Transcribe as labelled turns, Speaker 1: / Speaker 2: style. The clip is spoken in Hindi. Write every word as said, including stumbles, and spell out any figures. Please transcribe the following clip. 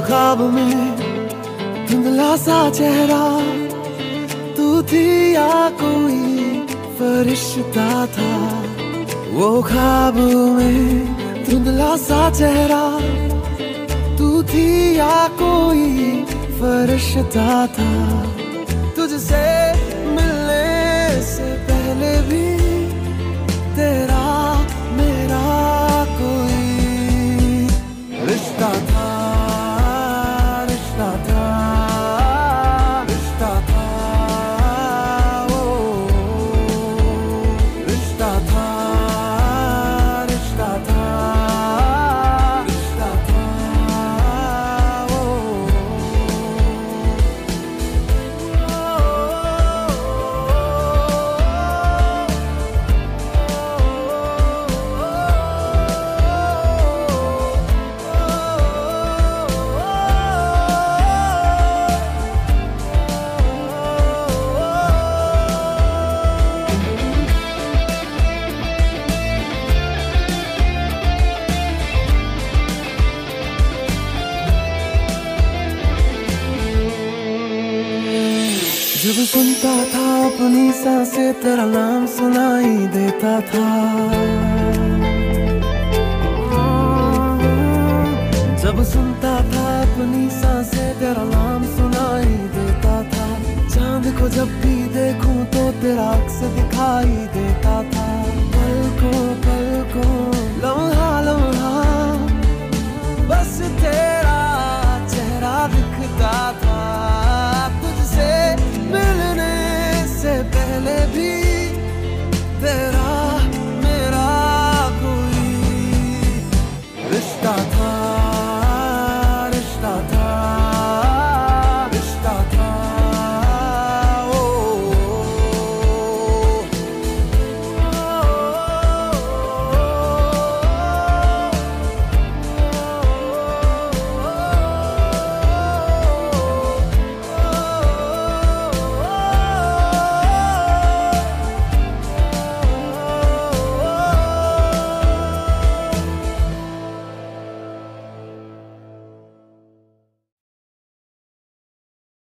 Speaker 1: ख्वाब में धुंधला सा चेहरा, तू थी या कोई फरिश्ता था। वो ख्वाब में धुंधला सा चेहरा, तू थी या कोई फरिश्ता था। तुझसे मिलने से पहले भी तेरा मेरा कोई रिश्ता था, रिश्ता था, रिश्ता था, ओ रिश्ता था, रिश्ता था, रिश्ता था, ओ जब सुनता था अपनी सांसें तेरा नाम सुनाई देता था। जब सुनता था अपनी सांसें तेरा नाम सुनाई देता था। चांद को जब भी देखूं तो तेरा अक्स दिखाई देता